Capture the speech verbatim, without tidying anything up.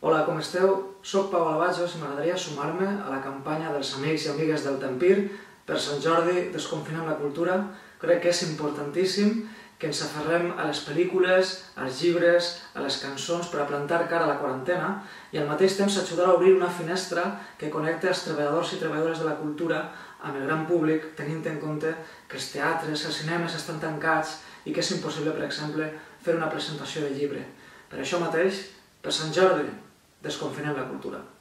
Hola, com esteu? Soc Pau Alabajos i m'agradaria sumar-me a la campanya dels amics i amigues del Tempir per Sant Jordi, desconfinem la cultura. Crec que és importantíssim que ens aferrem a les pel·lícules, als llibres, a les cançons per a plantar cara a la quarantena i al mateix temps ajudar a obrir una finestra que connecti els treballadors i treballadores de la cultura amb el gran públic, tenint en compte que els teatres, els cinemes estan tancats i que és impossible, per exemple, fer una presentació de llibre. Per això mateix, per Sant Jordi, desconfinem la cultura.